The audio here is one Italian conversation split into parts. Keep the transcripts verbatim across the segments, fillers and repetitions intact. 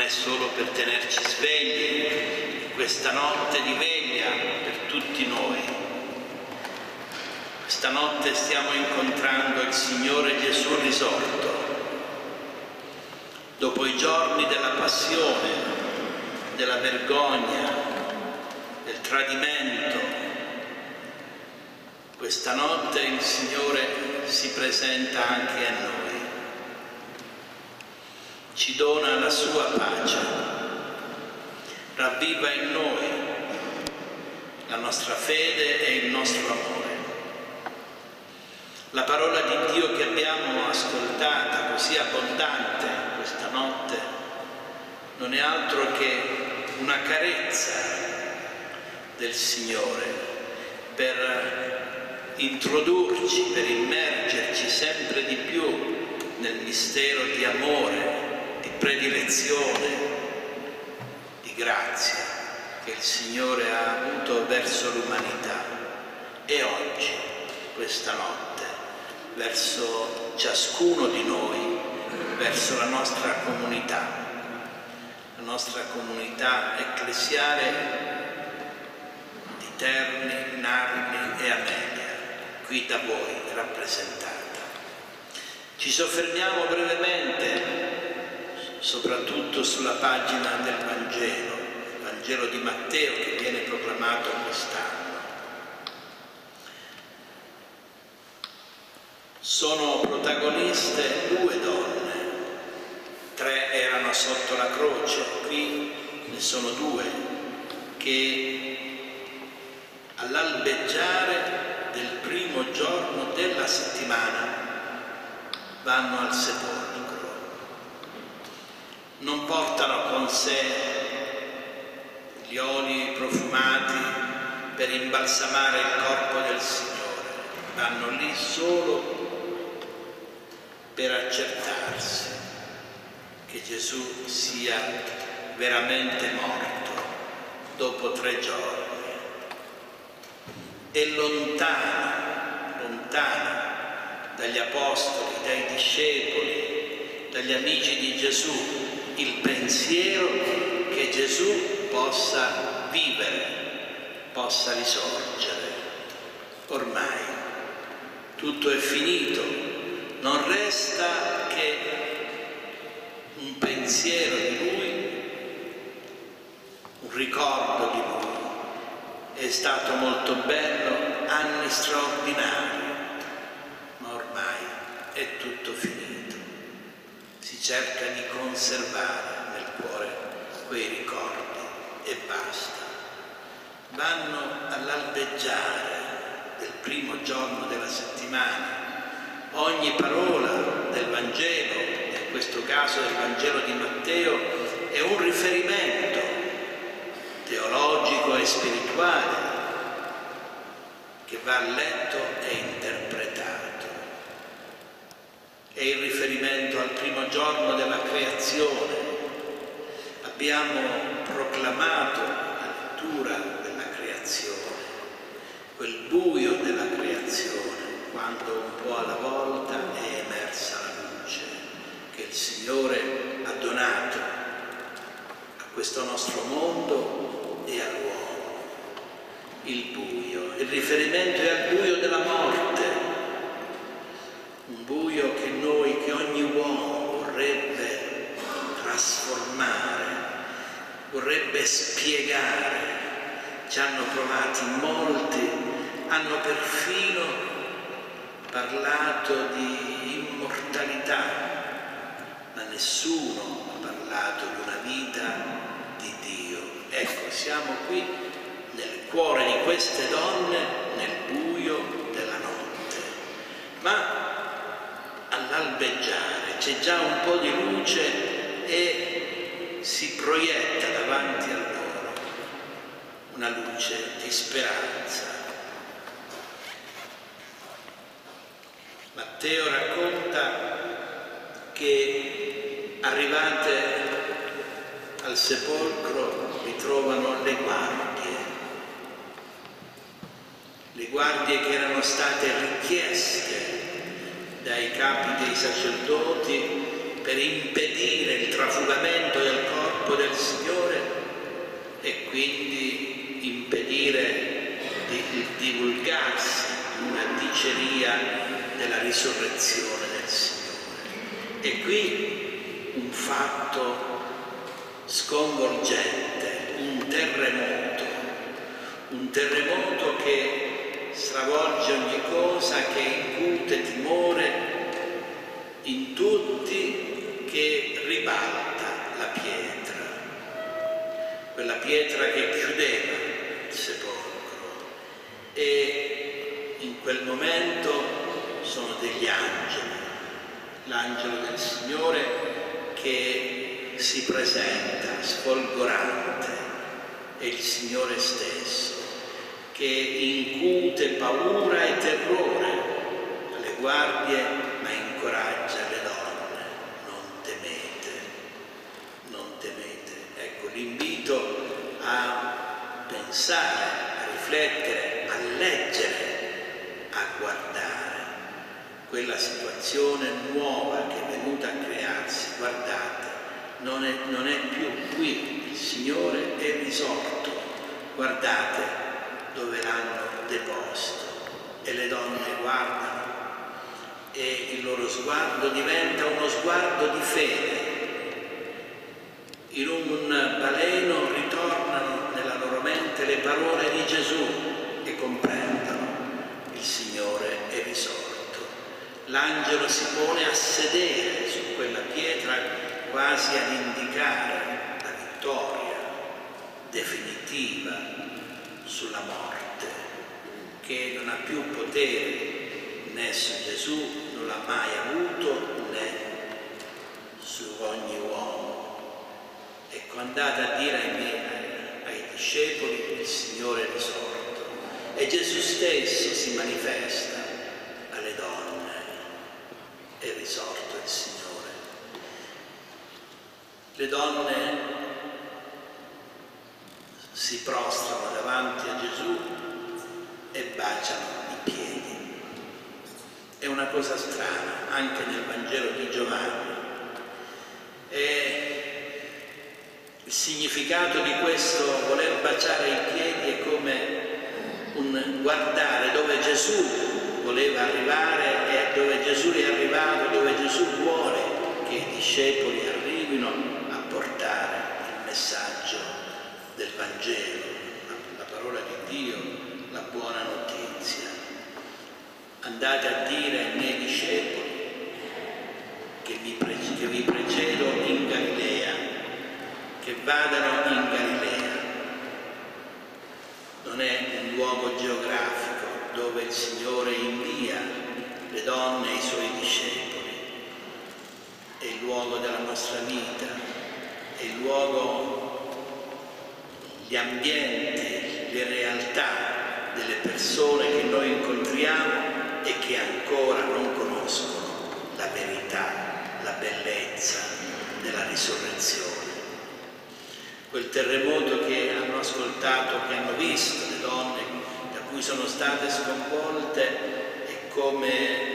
è solo per tenerci svegli, questa notte di veglia per tutti noi. Questa notte stiamo incontrando il Signore Gesù risorto. Dopo i giorni della passione, della vergogna, del tradimento, questa notte il Signore si presenta anche a noi. Ci dona la sua pace, ravviva in noi la nostra fede e il nostro amore. La parola di Dio che abbiamo ascoltata, così abbondante questa notte, non è altro che una carezza del Signore per introdurci, per immergerci sempre di più nel mistero di amore, di predilezione, di grazia che il Signore ha avuto verso l'umanità e oggi, questa notte, verso ciascuno di noi, verso la nostra comunità, la nostra comunità ecclesiale di Terni, Narni e Amelia, qui da voi rappresentata. Ci soffermiamo brevemente soprattutto sulla pagina del Vangelo, il Vangelo di Matteo che viene proclamato quest'anno. Sono protagoniste due donne, tre erano sotto la croce, qui ne sono due che all'albeggiare del primo giorno della settimana vanno al sepolcro. Non portano con sé gli oli profumati per imbalsamare il corpo del Signore, vanno lì solo per accertarsi che Gesù sia veramente morto dopo tre giorni. E lontano, lontano dagli apostoli, dai discepoli, dagli amici di Gesù, il pensiero che Gesù possa vivere, possa risorgere. Ormai tutto è finito, non resta che un pensiero di Lui, un ricordo di Lui. È stato molto bello, anni straordinari, ma ormai è tutto finito. Si cerca di conservare nel cuore quei ricordi e basta. Vanno all'albeggiare del primo giorno della settimana. Ogni parola del Vangelo, in questo caso del Vangelo di Matteo, è un riferimento teologico e spirituale che va letto e interpretato. È il riferimento al primo giorno della creazione. Abbiamo proclamato la lettura della creazione, quel buio della creazione, quando un po' alla volta è emersa la luce che il Signore ha donato a questo nostro mondo e all'uomo. Il buio, il riferimento è al buio della morte, un buio che noi, che ogni uomo vorrebbe trasformare, vorrebbe spiegare. Ci hanno provati molti, hanno perfino parlato di immortalità, ma nessuno ha parlato di una vita di Dio. Ecco, siamo qui nel cuore di queste donne, nel buio della notte. Ma all'albeggiare c'è già un po' di luce e si proietta davanti a loro una luce di speranza. Matteo racconta che arrivate al sepolcro ritrovano le guardie, le guardie che erano state richieste dai capi dei sacerdoti per impedire il trafugamento del corpo del Signore e quindi impedire il divulgarsi di una diceria della risurrezione del Signore. E qui un fatto sconvolgente, un terremoto, un terremoto che stravolge ogni cosa, che incute timore in tutti, che ribalta la pietra, quella pietra che chiudeva il sepolcro. E in quel momento sono degli angeli, l'angelo del Signore che si presenta sfolgorante, è il Signore stesso che incute paura e terrore alle guardie, ma incoraggia le donne: non temete, non temete. Ecco l'invito a pensare, a riflettere, a leggere, a guardare quella situazione nuova che è venuta a crearsi. Guardate, non è, non è più qui, il Signore è risorto, guardate dove l'hanno deposto. E le donne guardano e il loro sguardo diventa uno sguardo di fede. In un baleno ritornano nella loro mente le parole di Gesù e comprendono: il Signore è risorto. L'angelo si pone a sedere su quella pietra, quasi ad indicare la vittoria definitiva sulla morte, che non ha più potere né su Gesù, non l'ha mai avuto, né su ogni uomo. Ecco, andate a dire ai, miei, ai discepoli: il Signore è risorto. E Gesù stesso si manifesta alle donne: è risorto il Signore. Le donne si prostrano davanti a Gesù e baciano i piedi. È una cosa strana, anche nel Vangelo di Giovanni. E il significato di questo voler baciare i piedi è come un guardare dove Gesù voleva arrivare e dove Gesù è arrivato, dove Gesù vuole che i discepoli arrivino a portare il messaggio del Vangelo, la parola di Dio, la buona notizia. Andate a dire ai miei discepoli che vi, pre- che vi precedo in Galilea, che vadano in Galilea. Non è un luogo geografico dove il Signore invia le donne e i Suoi discepoli, è il luogo della nostra vita, è il luogo, gli ambienti, le realtà delle persone che noi incontriamo e che ancora non conoscono la verità, la bellezza della risurrezione. Quel terremoto che hanno ascoltato, che hanno visto le donne, da cui sono state sconvolte, è come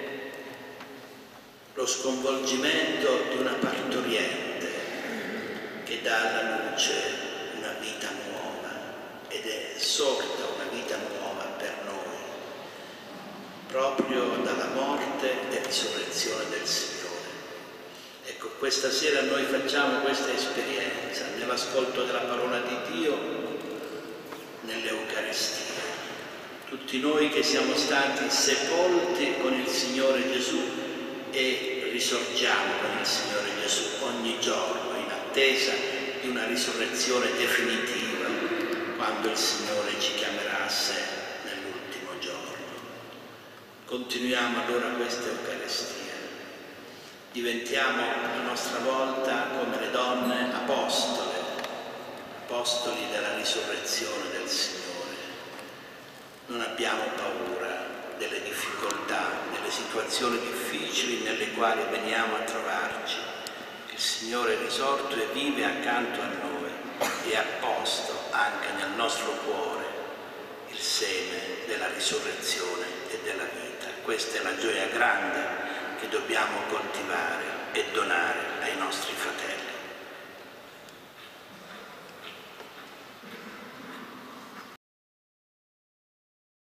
lo sconvolgimento di una partoriente che dà alla luce una vita nuova, ed è sorta una vita nuova per noi, proprio dalla morte e risurrezione del Signore. Ecco, questa sera noi facciamo questa esperienza nell'ascolto della parola di Dio, nell'Eucaristia. Tutti noi che siamo stati sepolti con il Signore Gesù e risorgiamo con il Signore Gesù ogni giorno in attesa di una risurrezione definitiva, quando il Signore ci chiamerà a sé nell'ultimo giorno. Continuiamo allora questa Eucaristia. Diventiamo a nostra volta come le donne apostole, apostoli della risurrezione del Signore. Non abbiamo paura delle difficoltà, delle situazioni difficili nelle quali veniamo a trovarci. Il Signore è risorto e vive accanto a noi e ha posto anche nel nostro cuore il seme della risurrezione e della vita. Questa è la gioia grande che dobbiamo coltivare